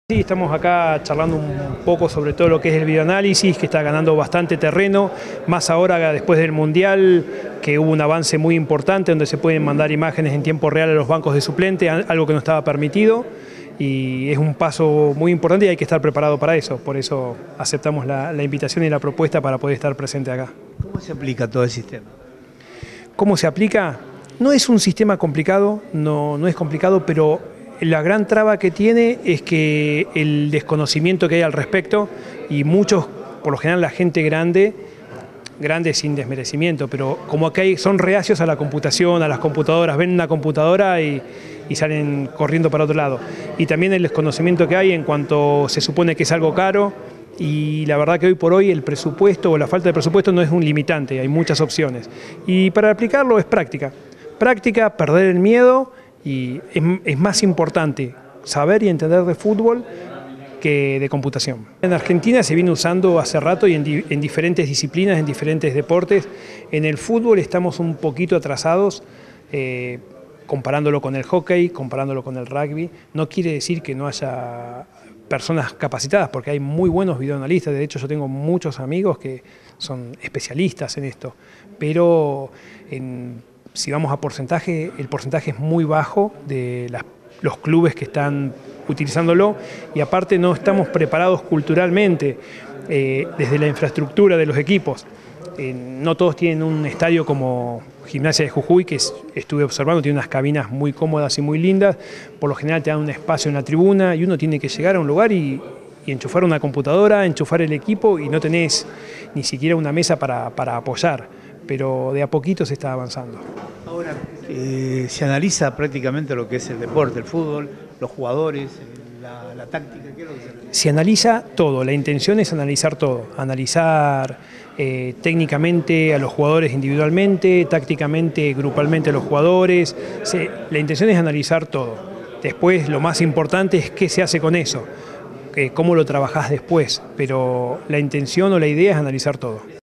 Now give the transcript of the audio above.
Sí, estamos acá charlando un poco sobre todo lo que es el videoanálisis, que está ganando bastante terreno, más ahora después del Mundial, que hubo un avance muy importante donde se pueden mandar imágenes en tiempo real a los bancos de suplente, algo que no estaba permitido, y es un paso muy importante y hay que estar preparado para eso, por eso aceptamos la invitación y la propuesta para poder estar presente acá. ¿Cómo se aplica todo el sistema? ¿Cómo se aplica? No es un sistema complicado, no es complicado, pero la gran traba que tiene es que el desconocimiento que hay al respecto, y muchos, por lo general la gente grande sin desmerecimiento, pero como acá son reacios a la computación, a las computadoras, ven una computadora y salen corriendo para otro lado. Y también el desconocimiento que hay en cuanto se supone que es algo caro, y la verdad que hoy por hoy el presupuesto o la falta de presupuesto no es un limitante, hay muchas opciones. Y para aplicarlo es práctica. Práctica, perder el miedo. Y es más importante saber y entender de fútbol que de computación. En Argentina se viene usando hace rato y en diferentes disciplinas, en diferentes deportes. En el fútbol estamos un poquito atrasados, comparándolo con el hockey, comparándolo con el rugby. No quiere decir que no haya personas capacitadas, porque hay muy buenos videoanalistas. De hecho, yo tengo muchos amigos que son especialistas en esto, pero si vamos a porcentaje, el porcentaje es muy bajo de los clubes que están utilizándolo, y aparte no estamos preparados culturalmente desde la infraestructura de los equipos. No todos tienen un estadio como Gimnasia de Jujuy, que estuve observando, tiene unas cabinas muy cómodas y muy lindas. Por lo general te dan un espacio en la tribuna y uno tiene que llegar a un lugar y enchufar una computadora, enchufar el equipo, y no tenés ni siquiera una mesa para apoyar. Pero de a poquito se está avanzando. Ahora, se analiza prácticamente lo que es el deporte, el fútbol, los jugadores, la táctica, ¿qué es lo que se analiza? Se analiza todo, la intención es analizar todo, analizar técnicamente a los jugadores individualmente, tácticamente, grupalmente a los jugadores. La intención es analizar todo. Después lo más importante es qué se hace con eso, cómo lo trabajás después, pero la intención o la idea es analizar todo.